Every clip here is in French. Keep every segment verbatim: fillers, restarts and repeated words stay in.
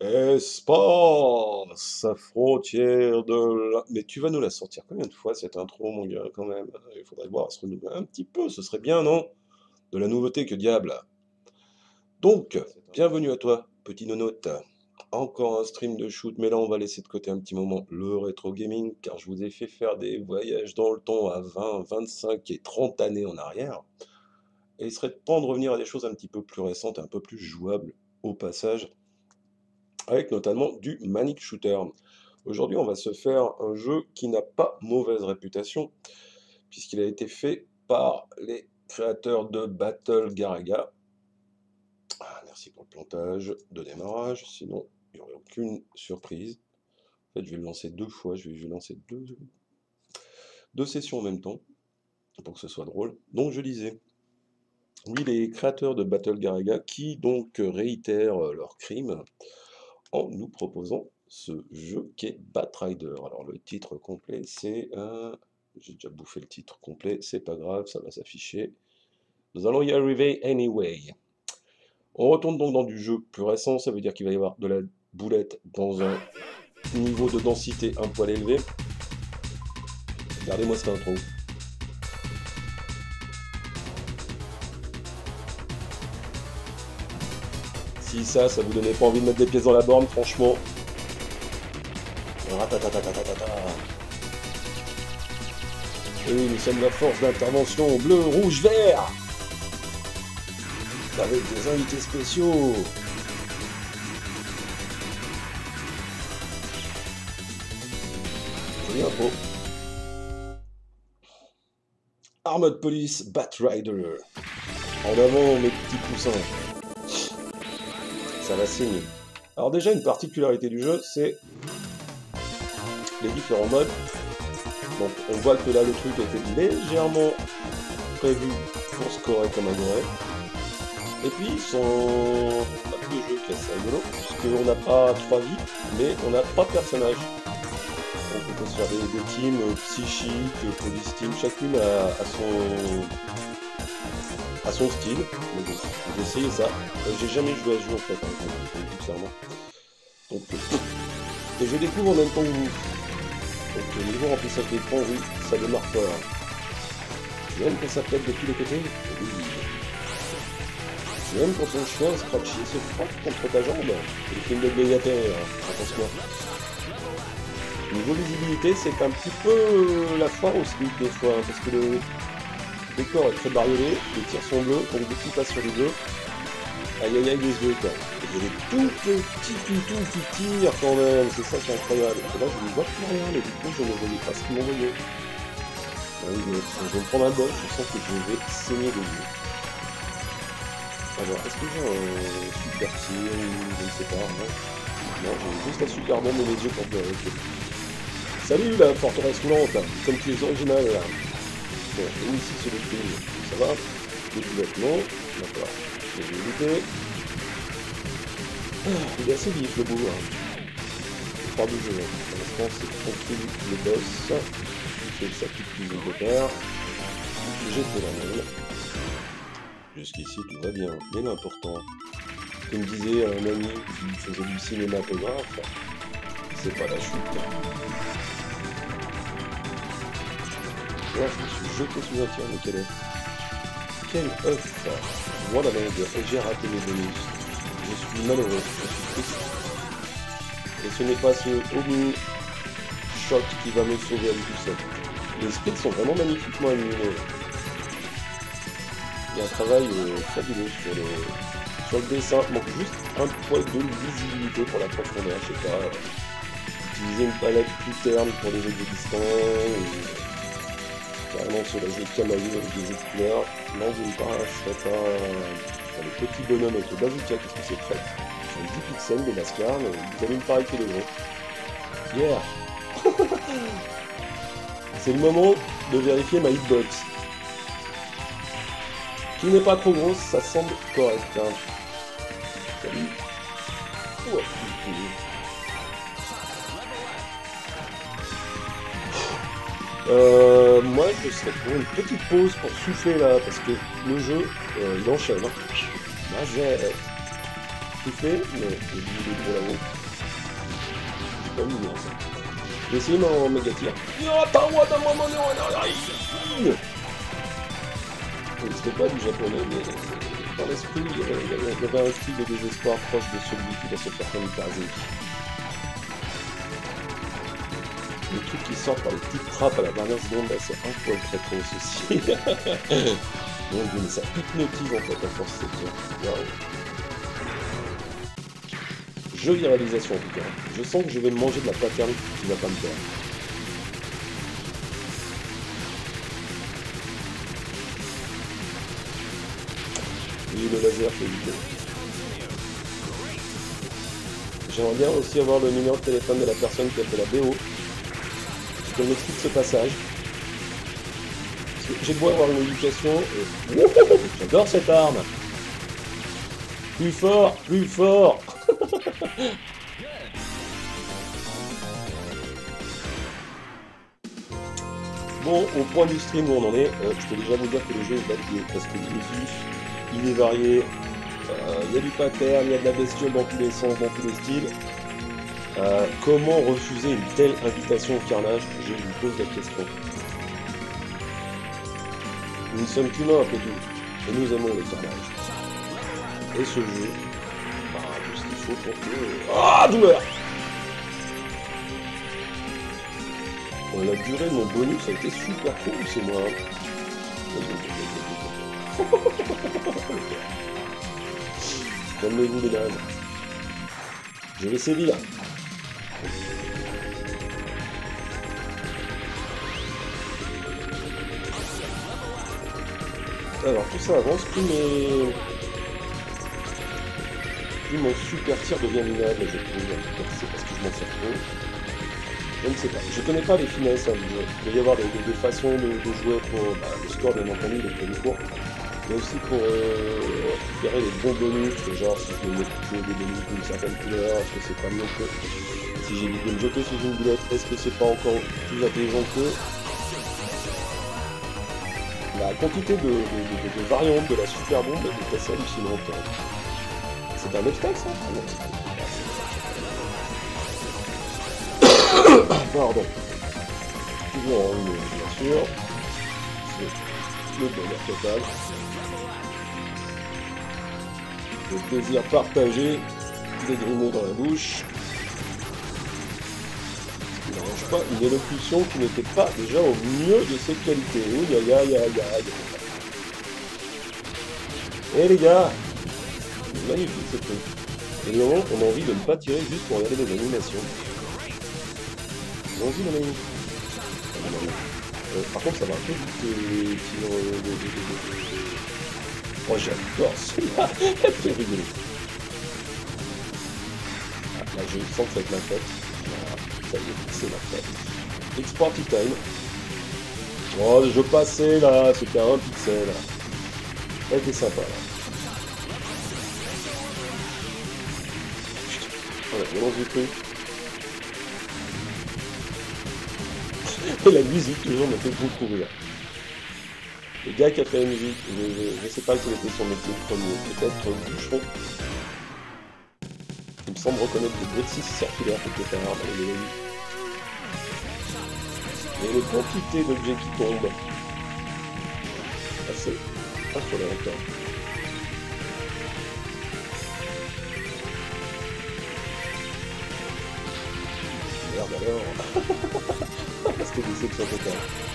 Espace, frontière de la... Mais tu vas nous la sortir combien de fois cette intro, mon gars, quand même? Il faudrait voir se renouveler un petit peu, ce serait bien, non? De la nouveauté, que diable. Donc, bienvenue à toi, petit nonote. Encore un stream de shoot, mais là on va laisser de côté un petit moment le rétro gaming, car je vous ai fait faire des voyages dans le temps à vingt, vingt-cinq et trente années en arrière. Et il serait temps de revenir à des choses un petit peu plus récentes, un peu plus jouables au passage, avec notamment du Manic Shooter. Aujourd'hui, on va se faire un jeu qui n'a pas mauvaise réputation, puisqu'il a été fait par les créateurs de Battle Garaga. Ah, merci pour le plantage de démarrage, sinon il n'y aurait aucune surprise. En fait, je vais le lancer deux fois, je vais, je vais lancer deux, deux sessions en même temps, pour que ce soit drôle. Donc je disais, oui, les créateurs de Battle Garaga qui donc réitèrent leur crime en nous proposant ce jeu qui est Batrider. Alors le titre complet c'est... Euh, j'ai déjà bouffé le titre complet, c'est pas grave, ça va s'afficher. Nous allons y arriver anyway. On retourne donc dans du jeu plus récent, ça veut dire qu'il va y avoir de la boulette dans un niveau de densité un poil élevé. Regardez-moi cette intro. Si ça, ça vous donnait pas envie de mettre des pièces dans la borne, franchement. Ratatatatata. Et oui, nous sommes la force d'intervention bleu, rouge, vert. Avec des invités spéciaux. Jolie info. Armored Police Batrider. En avant mes petits poussins. Ça va saigner. Alors déjà, une particularité du jeu, c'est les différents modes. Donc on voit que là, le truc a été légèrement prévu pour scorer comme un doré. Et puis, son mode de jeu qui est assez rigolo, puisqu'on n'a pas trois vies, mais on a trois personnages. Donc on peut se faire des, des teams psychiques, police team, chacune a, a son... à son style. J'ai essayé ça. Euh, J'ai jamais joué à ce jeu en fait, hein, je vous le dis clairement. Donc, euh, et je découvre en même temps que vous. Donc le niveau remplissage d'écran, oui, ça démarre fort. Tu aimes quand ça pète de tous les côtés? Oui. Tu aimes quand ton chien scratchy se frappe contre ta jambe? C'est le film de Gladiateur, hein, attention. Niveau visibilité, c'est un petit peu la foire au slip des fois, hein, parce que le décor est très bariolé, les tirs sont bleus, donc dès qu'il passe sur les bleus, aïe aïe aïe les yeux quoi. Et il y a des tout petits toutous qui tirent quand même, c'est ça qui est incroyable. Et là je ne vois plus rien, mais du coup je ne voyais pas ce qu'ils m'envoyaient. Ah oui, je vais me prendre un bol, je sens que je vais saigner des yeux. Alors, est-ce que j'ai un super tir ou je ne sais pas, non? Non, j'ai juste un super bombe dans les yeux pour pleurer. Salut la forteresse roulante, comme tu es original là. Bon, et ici c'est le film, ça va? Le pilotement, d'accord. Je vais éviter. Ah, il est assez vif le bout, hein. Pas de jeu, hein. Pour l'instant c'est tranquille le boss. Il fait sa petite cuisine de terre. J'ai fait la main. Jusqu'ici tout va bien, mais l'important, comme disait un ami qui faisait du cinématographe, c'est pas la chute. Là, je me suis jeté sous un tir, mais quel est Quel œuf. Voilà l'aide, j'ai raté mes bonus. Je suis malheureux, je suis triste. Et ce n'est pas ce Omni Shot qui va me sauver à lui tout seul. Les sprites sont vraiment magnifiquement animés. Il y a un travail euh, fabuleux sur le, sur le dessin. Il manque juste un poil de visibilité pour la profondeur, je sais pas. Euh, utiliser une palette plus terne pour les jeux existants. Ou... carrément sur les jeux de camailleux avec des jeux de couleurs. Non, vous ne paraîtrez pas euh, les petits bonhommes avec le bazooka, qu'est-ce que c'est fait. Sur dix pixels des mascars, mais vous allez me paraître de gros. Yeah. C'est le moment de vérifier ma hitbox. Qui n'est pas trop grosse, ça semble correct. Hein. Salut. Ouais. Euh, moi, je serais pour une petite pause pour souffler là, parce que le jeu, euh, il enchaîne. Hein. Mazet. tout fait, mais le bout de gros là-haut. C'est pas mignon ça. J'ai essayé mon méga tir. C'était pas du japonais, mais dans l'esprit, il y avait, il y avait un style de désespoir proche de celui qui va se faire kamikaze. Les trucs qui sortent par les petites frappes à la dernière seconde, là, c'est un poil très trop ceci. Mon dieu, mais ça hypnotise en fait à force de dire. Waouh. Jolie réalisation en tout cas. Je sens que je vais me manger de la pattern qui va pas me faire. Oui, le laser fait éviter. J'aimerais bien aussi avoir le numéro de téléphone de la personne qui a fait la B O. Pour qu'elle m'explique ce passage. J'ai beau avoir une éducation. Et... J'adore cette arme. Plus fort, plus fort. Bon, au point du stream où on en est, euh, je peux déjà vous dire que le jeu est bâclé, parce que il est vif, il est varié, il euh, y a du pattern, il y a de la bestiole dans tous les sens, dans tous les styles. Euh, comment refuser une telle invitation au carnage? Je vous pose la question. Nous ne sommes qu'humains après tout, et nous aimons le carnage. Et ce jeu, bah, tout ce qu'il faut pour que... Ah, douleur! Bon, la durée de mon bonus a été super cool, c'est moi. Calmez-vous les dames. Je vais sévir. Alors tout ça avance, plus mes... plus mon super tir devient minable, je trouve. C'est parce que je m'en sers trop. Je ne sais pas. Je connais pas les finesses hein, du jeu. Il doit y avoir des, des, des façons de, de jouer pour bah, le score, bien entendu, les premiers cours. Mais aussi pour euh, récupérer les bons bonus, genre si je veux mettre des bonus d'une certaine couleur, est-ce que c'est pas mieux que... Si j'ai évité de me jeter sous une boulette, est-ce que c'est pas encore plus intelligent que... La quantité de, de, de, de, de variantes de la super bombe est assez hallucinante. C'est un obstacle ça? Pardon. Toujours en ligne, bien sûr. C'est le bonheur total. Le plaisir partagé. Des gros mots dans la bouche. Ce qui n'arrange pas une élocution qui n'était pas déjà au mieux de ses qualités. Ouh, aïe aïe aïe aïe. Eh les gars, c'est magnifique ce truc. Et nous, on a envie de ne pas tirer juste pour regarder les animations. Allons-y mon ami. Euh, par contre ça va un peu vite les tirs de... de, de, de... Oh j'adore celui-là. C'est rigolo. Ah, là je sens que ça va être la fête. Voilà, ça y est, c'est la fête. Export time. Oh je passais là, c'était un pixel. Ça a été sympa là. Voilà, je lance du truc. Et la musique toujours me fait beaucoup rire. Le gars qui a fait la musique, je ne sais pas quel était son métier premier, peut-être boucheron. Il me semble reconnaître des bruits de scie circulaires quelque part dans les mélodies. Et les quantités d'objets qui tombent. Assez affolant. Merde alors. C'était déception totale.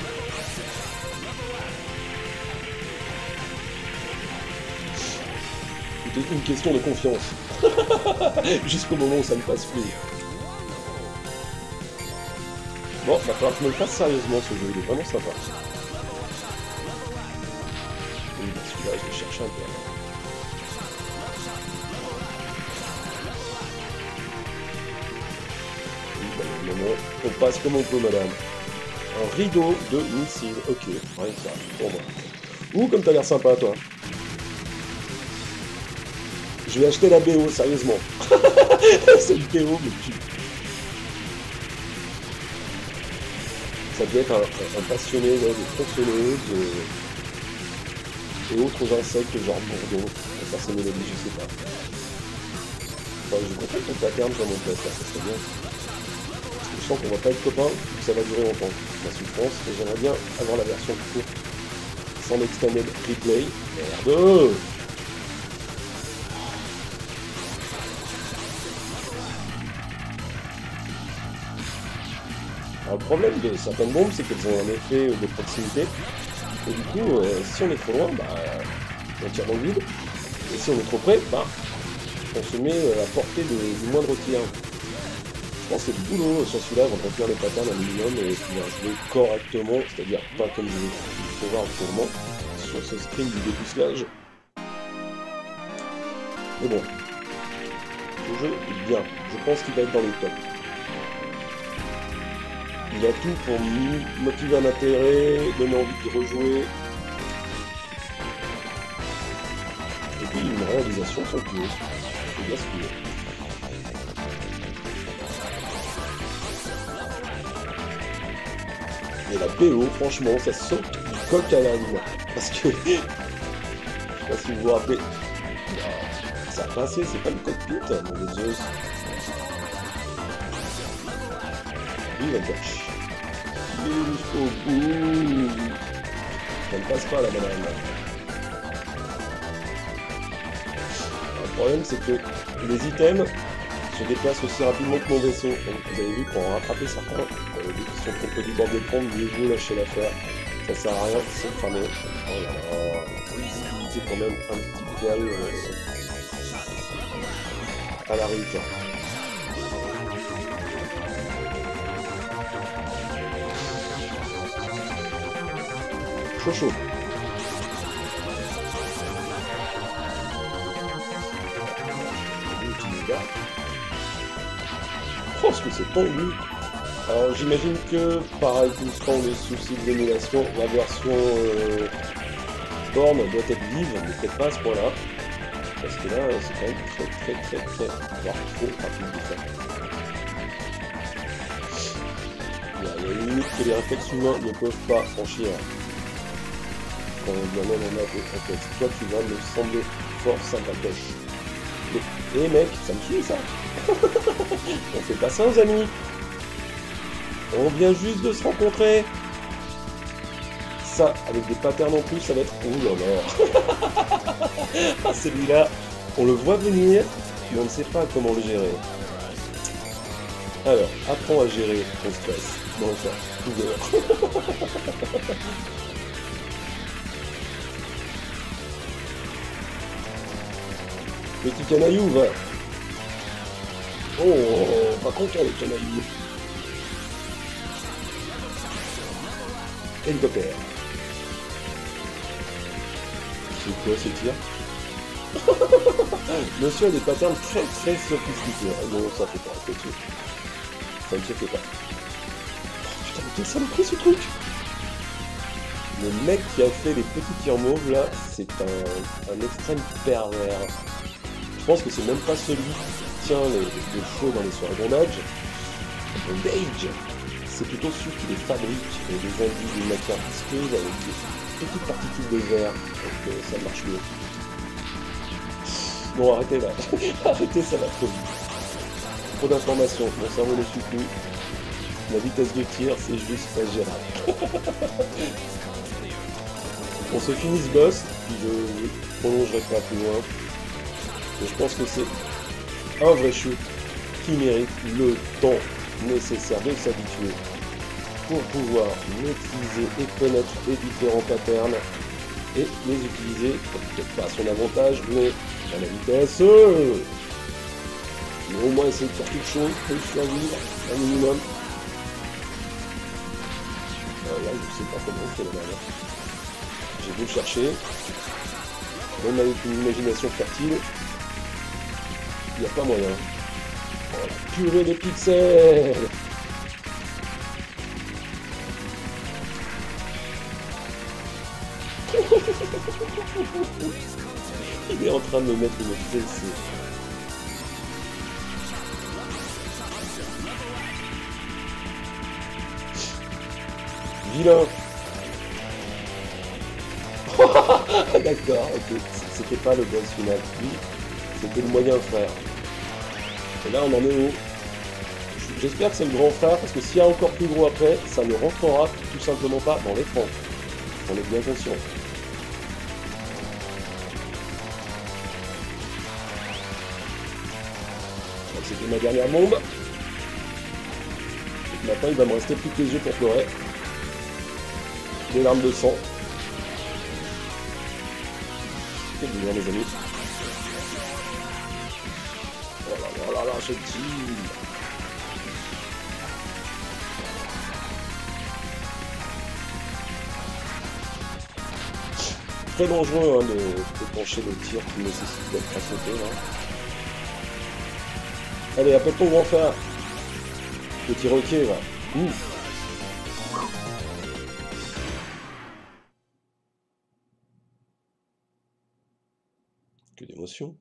C'était une question de confiance. Jusqu'au moment où ça ne passe plus. Bon, va falloir que je me le fasse sérieusement ce jeu, il est vraiment sympa. Oui, bah celui-là, je vais chercher un peu. On passe comme on peut, madame. Un rideau de missiles. Ok, rien que ça. Bon, bah. Ouh, comme t'as l'air sympa, toi. Je vais acheter la B O, sérieusement. C'est une B O, mais tu... Ça doit être un, un, un passionné ouais, de tronçonneuses euh, et autres insectes, genre bourdon. Pour faire ces mélodies, je sais pas. Enfin, je comprends ton pattern comme on peut faire, ça serait bien. Parce que je sens qu'on va pas être copains, et que ça va durer longtemps. Ma souffrance, et j'aimerais bien avoir la version courte. Sans l'extended replay. Merde! Alors, le problème de certaines bombes, c'est qu'elles ont un effet de proximité. Et du coup, euh, si on est trop loin, bah, on tire dans le vide. Et si on est trop près, bah, on se met à la portée de, du moindre tir. Je pense que c'est du boulot sur celui-là, on va faire les patterns un minimum et pouvoir jouer correctement, c'est-à-dire pas comme je vais pouvoir actuellement sur ce stream du dépucelage. Mais bon, ce jeu est bien, je pense qu'il va être dans les tops. Il a tout pour motiver un intérêt, donner envie de rejouer. Et puis une réalisation somptueuse. C'est bien ce qu'il est. Et la B O, franchement, ça saute du coq à l'âne. Parce que, je sais pas si vous vous rappelez, ça a pincé, c'est pas le cockpit, mon dieu Zeus. Lui, il va dire, jusqu'au bout. Ça ne passe pas la banane. Le problème, c'est que les items se déplacent aussi rapidement que mon vaisseau. Donc, vous avez vu, pour en rattraper certains, euh, dès qu'ils sont trop près du bord d'écran, mieux vaut lâcher l'affaire. Ça sert à rien, c'est cramé. Oh là là, visibilité quand même un petit poil euh, à la rive. Chaud chaud. Oh, ce que c'est tendu. Alors j'imagine que, pareil tout le temps, les soucis de l'émulation, la version euh, borne doit être vive, mais peut-être pas à ce point-là. Parce que là, c'est quand même très très très très, voire trop rapide de faire. Il y a une limite que les réflexes humains ne peuvent pas franchir. Quand bien même on a des réflexes. Toi tu vas me sembler fort sympathique. Et hey, mec, ça me suit ça. On fait pas ça aux amis. On vient juste de se rencontrer. Ça, avec des patterns en plus, ça va être... Ouh là là. Ah, celui-là, on le voit venir, mais on ne sait pas comment le gérer. Alors, apprends à gérer ton stress. Bon, ça, tout d'heure. Petit canaillou, va. Oh, pas content le canaillou. Hélicoptère. C'est quoi ce tir? Monsieur a des patterns très très sophistiqués. Ah non, ça fait pas répéter. Ça ne se fait pas. Oh, putain, mais quelle saloperie ce truc! Le mec qui a fait les petits tirs mauves là, c'est un, un extrême pervers. Je pense que c'est même pas celui qui tient les, les feux dans les soirées bondage. Bondage, c'est plutôt celui qui les fabrique et les induit d'une matière visqueuse avec des petites particules de verre. Donc euh, ça marche mieux. Bon, arrêtez là. Arrêtez, ça va trop vite. Trop d'informations, mon cerveau ne suit plus. La vitesse de tir, c'est juste pas gérable. On se finit ce boss, puis je ne prolongerai pas plus loin. Et je pense que c'est un vrai shoot qui mérite le temps nécessaire de s'habituer pour pouvoir maîtriser et connaître les différents patterns et les utiliser, peut-être pas à son avantage, mais à la vitesse. Mais au moins essayer de faire quelque chose, de survivre un minimum. Euh, là, je sais pas comment on fait la dernière. J'ai beau le chercher, même avec une imagination fertile, il n'y a pas moyen. Oh la purée de pixels! Il est en train de me mettre une fessée. Vilain! D'accord, ok. C'était pas le boss final. Oui, c'était le moyen frère. Et là, on en est au... J'espère que c'est le grand frère, parce que s'il y a encore plus gros après, ça ne rentrera tout simplement pas dans l'écran. On est bien conscient. C'était ma dernière bombe. Et maintenant, il va me rester plus que les yeux pour pleurer. Des larmes de sang. Quel délire, mes amis. Oh là là là là, je tire. Très dangereux hein, de, de pencher le tir qui nécessite d'être à sauter. Là. Allez, appelle ton grand frère. Petit roquet, va. Ouh. Que d'émotion.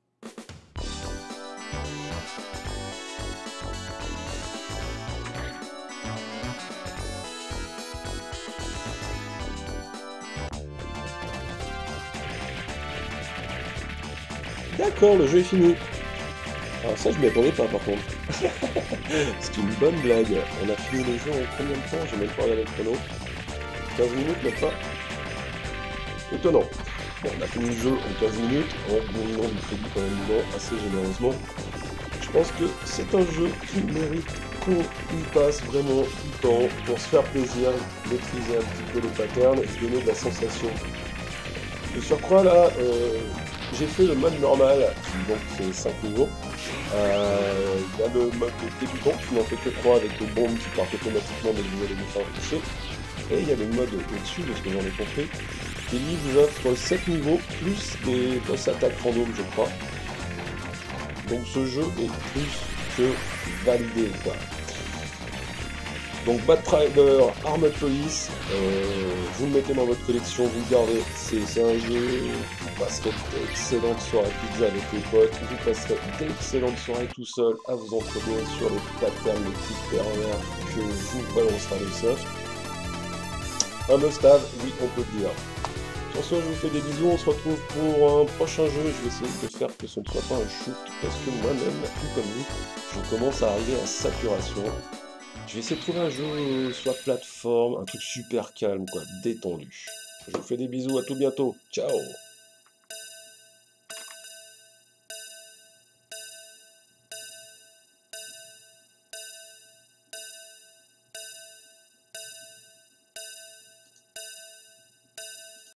D'accord, le jeu est fini. Alors ça, je m'y attendais pas par contre. C'est une bonne blague. On a fini le jeu en combien de temps? J'ai même pas regardé le chrono. quinze minutes, même pas. Étonnant. Bon, on a fini le jeu en quinze minutes, en bourrinant du crédit quand même dedans, assez généreusement. Je pense que c'est un jeu qui mérite qu'on y passe vraiment du temps pour se faire plaisir, maîtriser un petit peu les patterns et se donner de la sensation. De surcroît là, euh, j'ai fait le mode normal, qui donc fait cinq niveaux. Euh, il y a le mode débutant qui n'en fait que trois avec les bombes qui partent automatiquement dès que vous allez vous faire toucher. Et il y a le mode au-dessus, de ce que j'en ai compris, qui lui vous offre sept niveaux plus des boss attaques random, je crois. Donc ce jeu est plus que validé, quoi. Donc Batrider, Armored Police, euh, vous le mettez dans votre collection, vous le gardez, c'est un jeu, vous passerez d'excellentes soirées pizza avec les potes, vous passerez d'excellentes soirées tout seul à vous entretenir sur les patterns les petits pervers que vous balancera le soft. Un must-have, oui on peut le dire. Sur ce, je vous fais des bisous, on se retrouve pour un prochain jeu, je vais essayer de faire que ce ne soit pas un shoot, parce que moi-même, tout comme vous, je commence à arriver à saturation. Je vais essayer de trouver un jeu sur la plateforme, un truc super calme, quoi, détendu. Je vous fais des bisous, à tout bientôt, ciao!